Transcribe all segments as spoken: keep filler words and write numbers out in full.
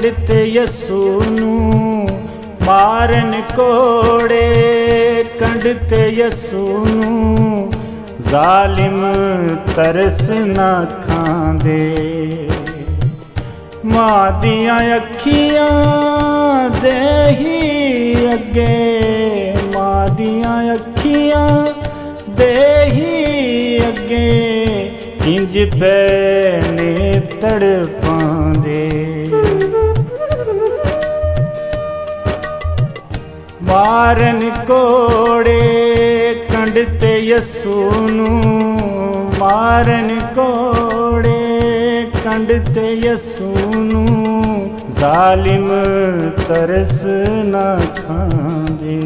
कंडते यसू नू मारन कोड़े, कंडते यसू नू जालिम तरस ना खांदे। मां दियां अखियां दे ही अगे, मां दियां अखियां दे ही अगे इंज पैने तड़पांदे। मारन कोड़े कंडते यसू नू मारन कोड़े, कंडते यसू नू जालिम तरस ना खांदे।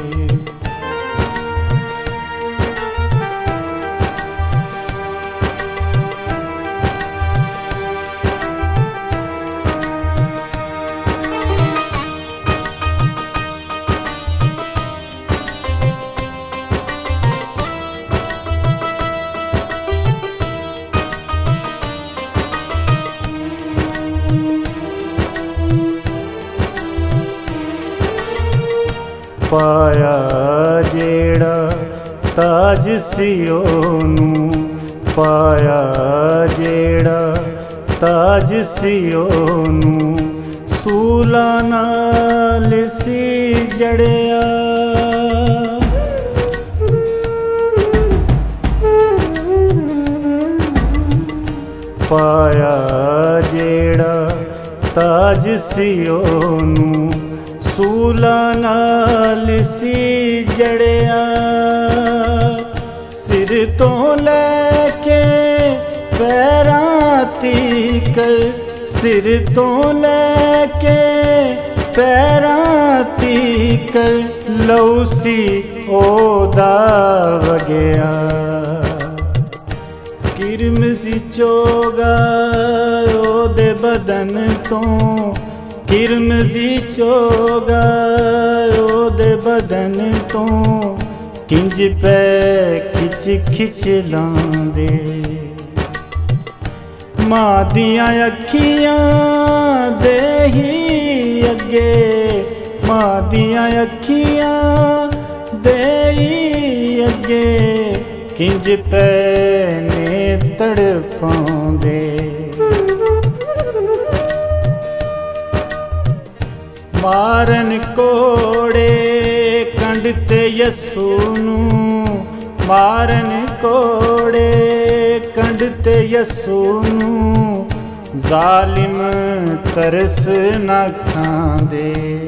पाया जेड़ा ताज सियोनू, पाया जेड़ा ताज सियोनू सूला नाल सी जड़िया। पाया जेड़ा ताज सियोनू सूला नाल सी जड़िया। सिर तो लैके पैरां तीकर, सिर तो लैके पैरां तीकर लौसी ओदा वगया। किरमजी चोगा ओदे बदन तो, किरमजी चोगा ओदे बदन तो किंज पै खिच खिच लांदे। मां दियां अखियां दे ही अगे, मां दियां अखियां दे ही अगे किंज पैने तड़पांदे। मारन कोड़े कंडते यसू नू मारन कोड़े, कंडते यसू नू जालिम तरस ना खांदे।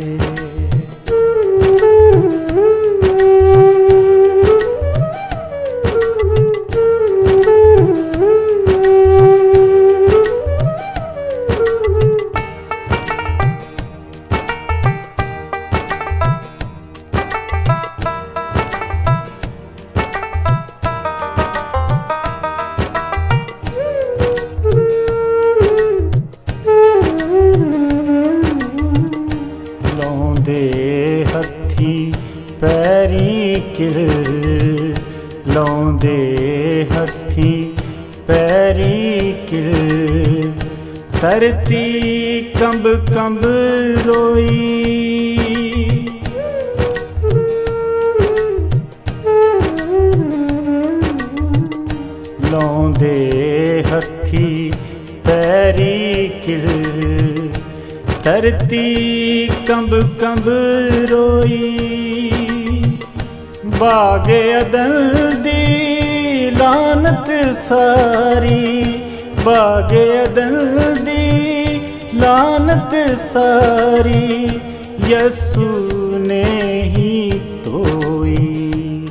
हथी पैरी किल लौंदे, हथी पैरी किल धरती कंब कंब रोई। लौंदे हथी पैरी किल धरती कंब कंब रोई। बागे अदल दी लानत सारी, बागे अदल दी लानत सारी यसू ने ही तोई।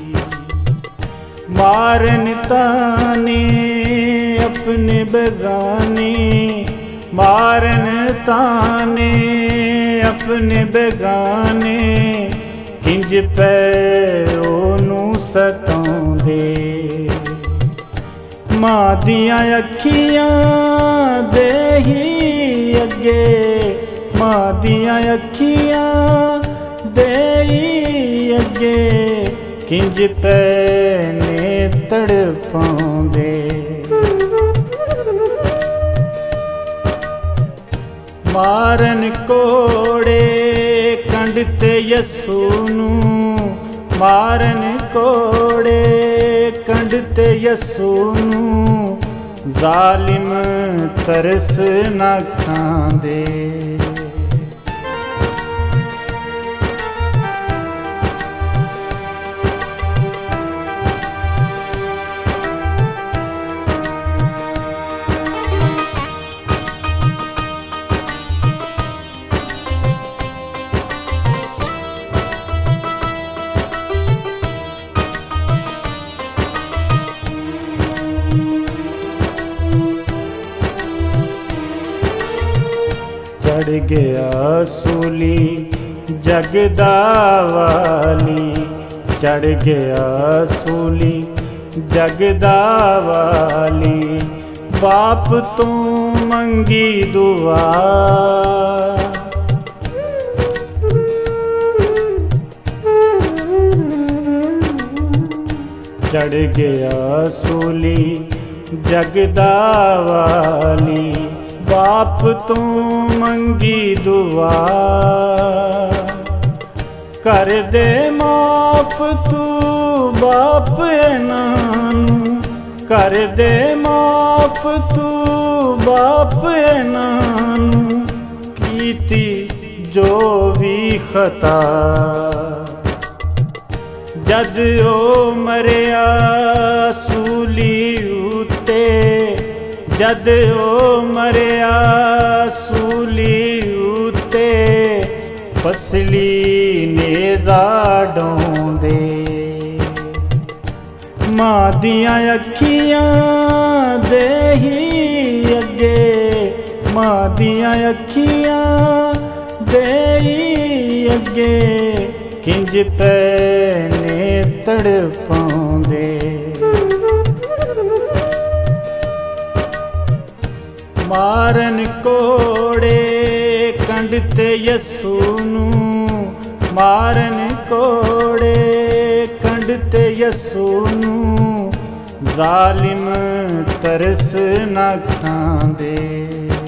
मारन ताने अपने बेगाने, मारन ताने अपने बेगाने किंज पै ओनू सतांदे। मां दियां अखियां दे ही अगे, मां दियां अखियां दे ही अगे किंज पैने तड़पांदे। मारन कोड़े कंड ते यसू नू, मारन कोड़े कंड ते यसू नू, जालिम तरस ना खांदे। चढ़ गया सूली जगदा वाली, चढ़ गया सूली जगदा वाली, बाप तू मंगी दुआ। चढ़ गया सूली जगदा वाली, बाप तू मंगी दुआ। कर दे माफ तू बाप नानू, कर दे माफ तू बाप नानू, कीती जो भी खता। जद ओ मरिया सूली उते, जद ओ मरिया सूली उते, पसली नेज़ा डोंदे। मां दियां अखियां दे ही अगे, मां दियां अखियां दे ही अगे, किंज पैने तड़पांदे। मारन कोड़े कंड ते यसू नू, मारन कोड़े कंड ते यसू नू, जालिम तरस ना खांदे।